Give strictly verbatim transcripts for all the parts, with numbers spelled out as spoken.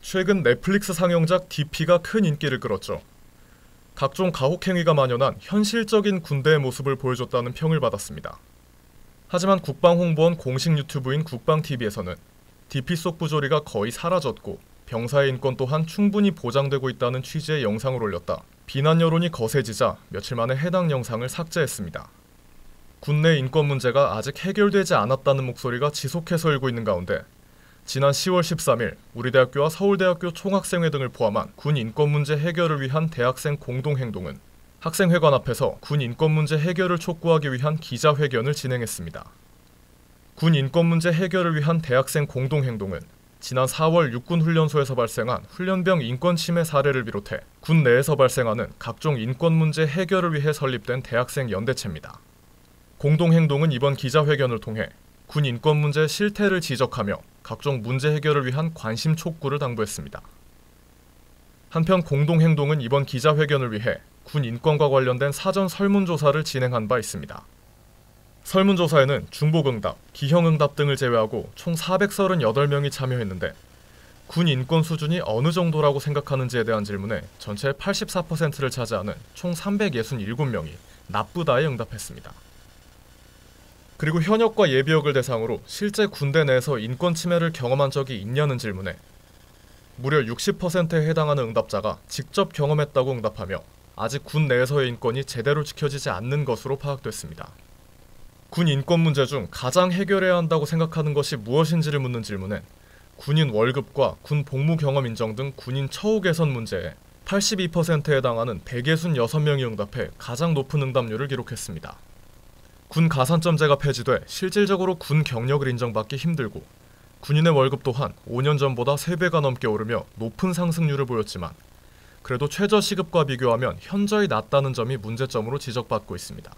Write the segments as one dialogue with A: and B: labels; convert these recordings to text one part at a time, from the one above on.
A: 최근 넷플릭스 상영작 디피가 큰 인기를 끌었죠. 각종 가혹행위가 만연한 현실적인 군대의 모습을 보여줬다는 평을 받았습니다. 하지만 국방홍보원 공식 유튜브인 국방티비에서는 디피 속 부조리가 거의 사라졌고 병사의 인권 또한 충분히 보장되고 있다는 취지의 영상을 올렸다. 비난 여론이 거세지자 며칠 만에 해당 영상을 삭제했습니다. 군내 인권 문제가 아직 해결되지 않았다는 목소리가 지속해서 일고 있는 가운데 지난 시월 십삼일 우리 대학교와 서울대학교 총학생회 등을 포함한 군 인권 문제 해결을 위한 대학생 공동행동은 학생회관 앞에서 군 인권 문제 해결을 촉구하기 위한 기자회견을 진행했습니다. 군 인권 문제 해결을 위한 대학생 공동행동은 지난 사월 육군훈련소에서 발생한 훈련병 인권 침해 사례를 비롯해 군 내에서 발생하는 각종 인권 문제 해결을 위해 설립된 대학생 연대체입니다. 공동행동은 이번 기자회견을 통해 군 인권 문제의 실태를 지적하며 각종 문제 해결을 위한 관심 촉구를 당부했습니다. 한편 공동행동은 이번 기자회견을 위해 군 인권과 관련된 사전 설문조사를 진행한 바 있습니다. 설문조사에는 중복응답, 기형응답 등을 제외하고 총 사백삼십팔 명이 참여했는데 군 인권 수준이 어느 정도라고 생각하는지에 대한 질문에 전체의 팔십사 퍼센트를 차지하는 총 삼백육십칠 명이 나쁘다에 응답했습니다. 그리고 현역과 예비역을 대상으로 실제 군대 내에서 인권 침해를 경험한 적이 있냐는 질문에 무려 육십 퍼센트에 해당하는 응답자가 직접 경험했다고 응답하며 아직 군 내에서의 인권이 제대로 지켜지지 않는 것으로 파악됐습니다. 군 인권 문제 중 가장 해결해야 한다고 생각하는 것이 무엇인지를 묻는 질문엔 군인 월급과 군 복무 경험 인정 등 군인 처우 개선 문제에 팔십이 퍼센트에 해당하는 백육십육 명이 응답해 가장 높은 응답률을 기록했습니다. 군 가산점제가 폐지돼 실질적으로 군 경력을 인정받기 힘들고 군인의 월급 또한 오 년 전보다 세 배가 넘게 오르며 높은 상승률을 보였지만 그래도 최저시급과 비교하면 현저히 낮다는 점이 문제점으로 지적받고 있습니다.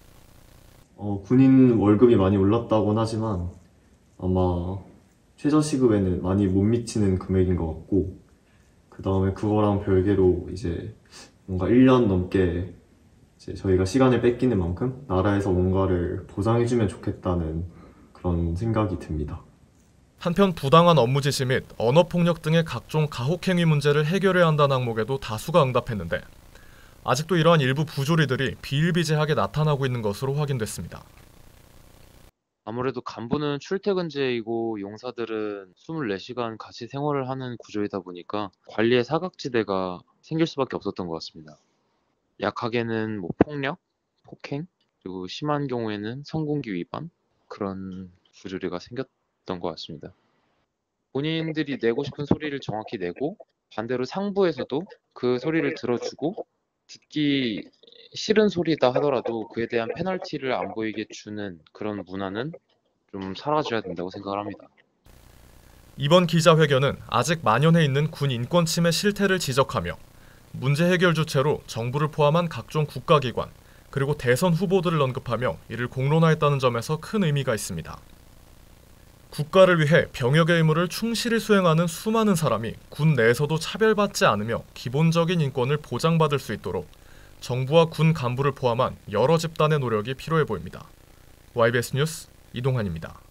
B: 어, 군인 월급이 많이 올랐다곤 하지만 아마 최저시급에는 많이 못 미치는 금액인 것 같고 그 다음에 그거랑 별개로 이제 뭔가 일 년 넘게 이제 저희가 시간을 뺏기는 만큼 나라에서 뭔가를 보상해주면 좋겠다는 그런 생각이 듭니다.
A: 한편 부당한 업무 지시 및 언어폭력 등의 각종 가혹행위 문제를 해결해야 한다는 항목에도 다수가 응답했는데 아직도 이러한 일부 부조리들이 비일비재하게 나타나고 있는 것으로 확인됐습니다.
C: 아무래도 간부는 출퇴근제이고 용사들은 이십사 시간 같이 생활을 하는 구조이다 보니까 관리의 사각지대가 생길 수밖에 없었던 것 같습니다. 약하게는 뭐 폭력, 폭행, 그리고 심한 경우에는 성공기 위반 그런 부조리가 생겼던 것 같습니다. 본인들이 내고 싶은 소리를 정확히 내고 반대로 상부에서도 그 소리를 들어주고 듣기 싫은 소리다 하더라도 그에 대한 페널티를 안 보이게 주는 그런 문화는 좀 사라져야 된다고 생각을 합니다.
A: 이번 기자회견은 아직 만연해 있는 군 인권 침해 실태를 지적하며 문제 해결 주체로 정부를 포함한 각종 국가기관 그리고 대선 후보들을 언급하며 이를 공론화했다는 점에서 큰 의미가 있습니다. 국가를 위해 병역의 의무를 충실히 수행하는 수많은 사람이 군 내에서도 차별받지 않으며 기본적인 인권을 보장받을 수 있도록 정부와 군 간부를 포함한 여러 집단의 노력이 필요해 보입니다. 와이비에스 뉴스 이동환입니다.